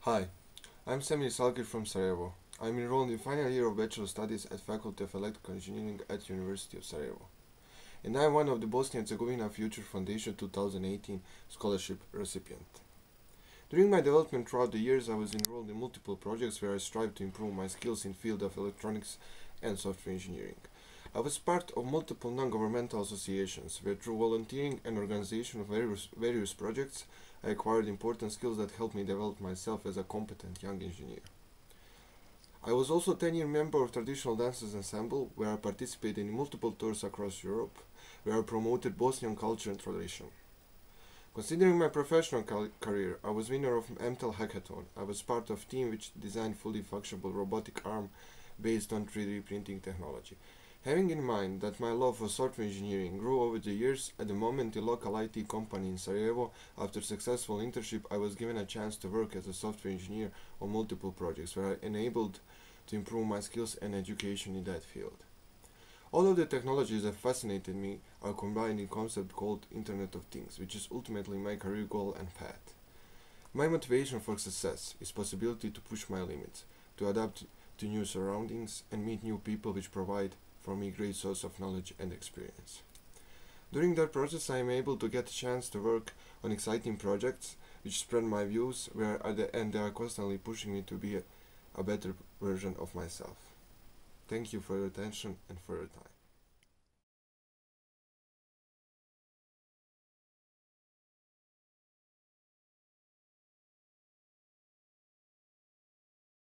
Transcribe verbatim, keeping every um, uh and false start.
Hi, I'm Semir Salkić from Sarajevo. I'm enrolled in final year of Bachelor Studies at Faculty of Electrical Engineering at University of Sarajevo. And I'm one of the Bosnia Herzegovina Futures Foundation two thousand eighteen scholarship recipient. During my development throughout the years, I was enrolled in multiple projects where I strived to improve my skills in field of electronics and software engineering. I was part of multiple non-governmental associations where through volunteering and organization of various, various projects, I acquired important skills that helped me develop myself as a competent young engineer. I was also a ten-year member of Traditional Dances Ensemble, where I participated in multiple tours across Europe, where I promoted Bosnian culture and tradition. Considering my professional career, I was winner of M T E L Hackathon. I was part of a team which designed fully functional robotic arm based on three D printing technology. Having in mind that my love for software engineering grew over the years, at the moment the local I T company in Sarajevo, after successful internship, I was given a chance to work as a software engineer on multiple projects where I enabled to improve my skills and education in that field. All of the technologies that fascinated me are combined in a concept called Internet of Things, which is ultimately my career goal and path. My motivation for success is possibility to push my limits, to adapt to new surroundings and meet new people which provide for me great source of knowledge and experience. During that process, I am able to get a chance to work on exciting projects which spread my views where at the end they are constantly pushing me to be a, a better version of myself. Thank you for your attention and for your time.